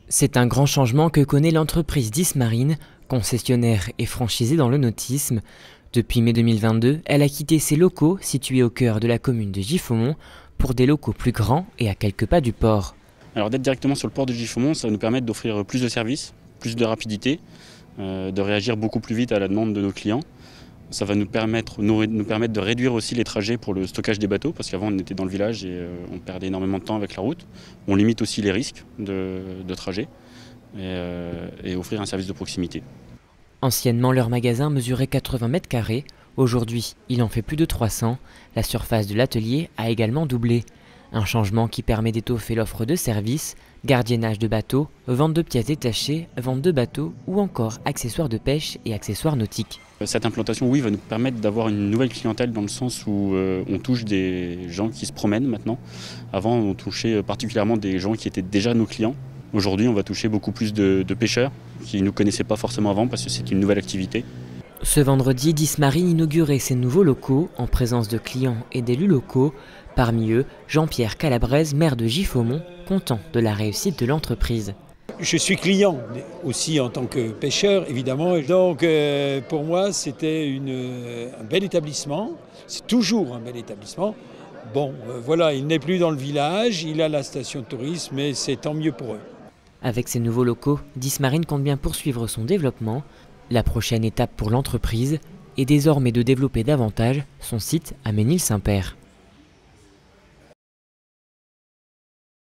C'est un grand changement que connaît l'entreprise Dismarine, concessionnaire et franchisée dans le nautisme. Depuis mai 2022, elle a quitté ses locaux situés au cœur de la commune de Giffaumont pour des locaux plus grands et à quelques pas du port. Alors d'être directement sur le port de Giffaumont, ça va nous permettre d'offrir plus de services, plus de rapidité, de réagir beaucoup plus vite à la demande de nos clients. Ça va nous permettre de réduire aussi les trajets pour le stockage des bateaux, parce qu'avant on était dans le village et on perdait énormément de temps avec la route. On limite aussi les risques de trajet et offrir un service de proximité. Anciennement, leur magasin mesurait 80 mètres carrés. Aujourd'hui, il en fait plus de 300. La surface de l'atelier a également doublé. Un changement qui permet d'étoffer l'offre de services, gardiennage de bateaux, vente de pièces détachées, vente de bateaux ou encore accessoires de pêche et accessoires nautiques. Cette implantation, oui, va nous permettre d'avoir une nouvelle clientèle dans le sens où on touche des gens qui se promènent maintenant. Avant, on touchait particulièrement des gens qui étaient déjà nos clients. Aujourd'hui, on va toucher beaucoup plus de pêcheurs qui ne nous connaissaient pas forcément avant parce que c'est une nouvelle activité. Ce vendredi, Dismarine inaugurait ses nouveaux locaux en présence de clients et d'élus locaux. Parmi eux, Jean-Pierre Calabrese, maire de Giffaumont, content de la réussite de l'entreprise. Je suis client aussi en tant que pêcheur, évidemment. Donc pour moi, c'était un bel établissement. C'est toujours un bel établissement. Bon, voilà, il n'est plus dans le village, il a la station de tourisme, mais c'est tant mieux pour eux. Avec ces nouveaux locaux, Dismarine compte bien poursuivre son développement. La prochaine étape pour l'entreprise est désormais de développer davantage son site à Ménil-Saint-Père.